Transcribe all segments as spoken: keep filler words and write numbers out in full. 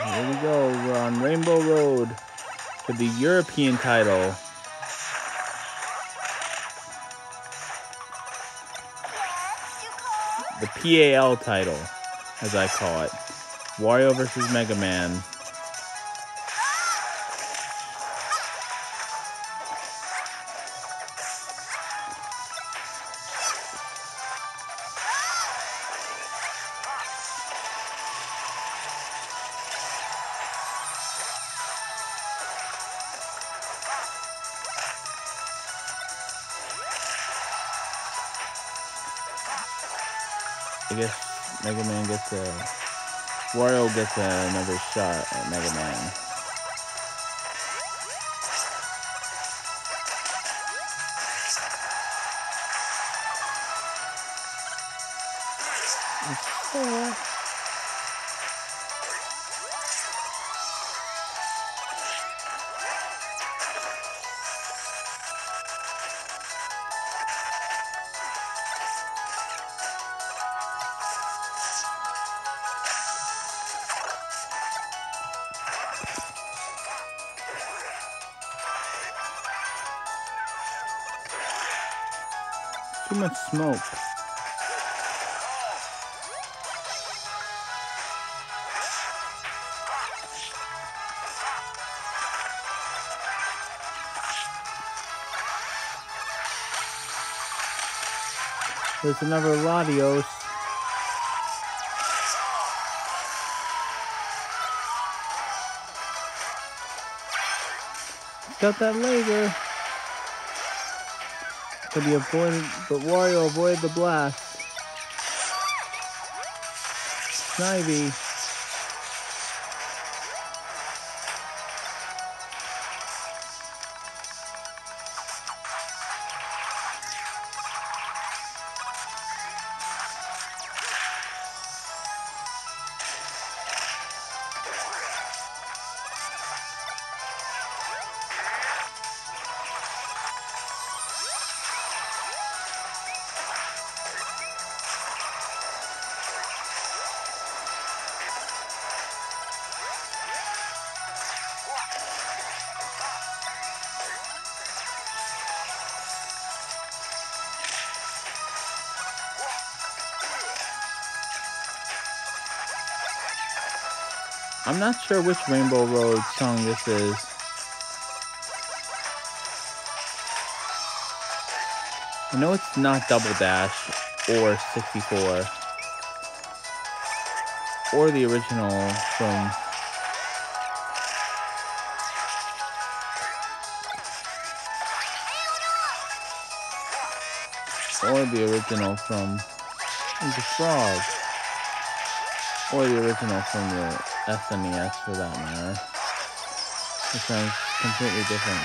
Here we go. We're on Rainbow Road for the European title. The P A L title, as I call it. Wario versus Mega Man. I guess Mega Man gets a... Wario gets a, another shot at Mega Man. It's too much smoke. There's another Latios. Got that laser. But he avoided, but Wario avoided the blast. Snivy. I'm not sure which Rainbow Road song this is. I know it's not Double Dash or sixty-four. Or the original from... Or the original from... The Frog. Or the original from the S N E S for that matter. It sounds completely different.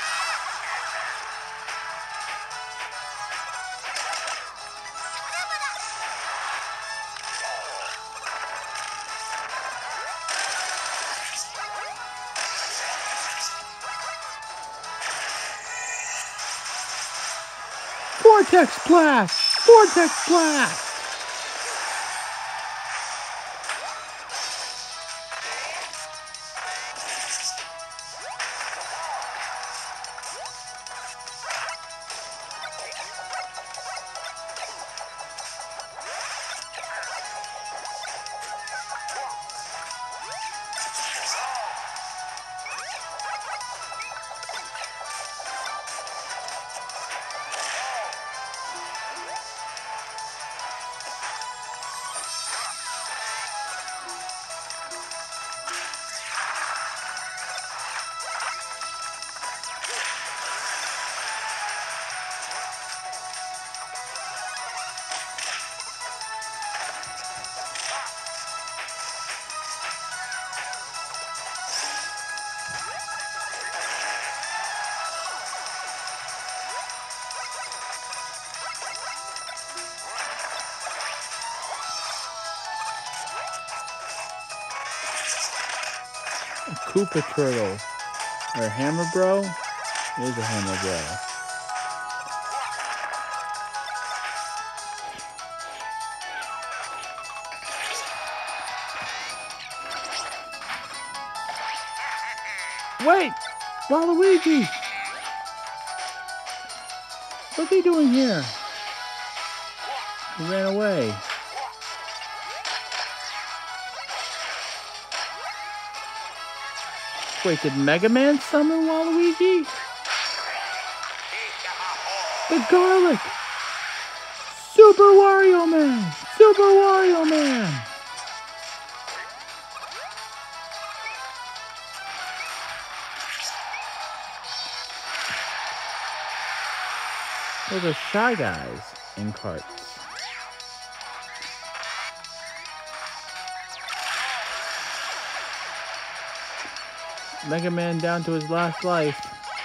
Vortex Blast! Vortex Blast! Koopa Turtle. Or Hammer Bro? It is a Hammer Bro. Wait! Waluigi! What's he doing here? He ran away. Wait, did Mega Man summon Waluigi? The garlic! Super Wario Man! Super Wario Man! Those are Shy Guys in carts. Mega Man down to his last life.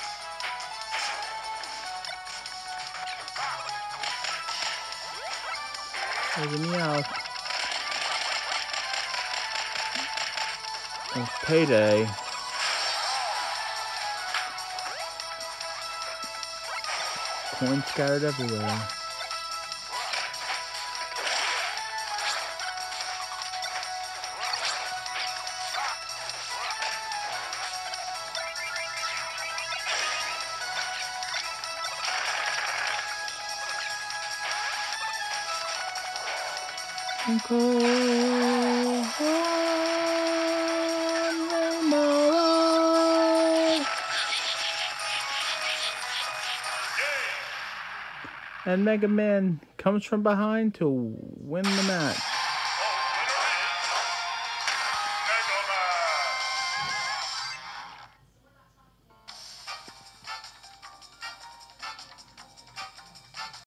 There's a Meowth. It's Payday. Coins scattered everywhere. Go on, Rainbow. And Mega Man comes from behind to win the match.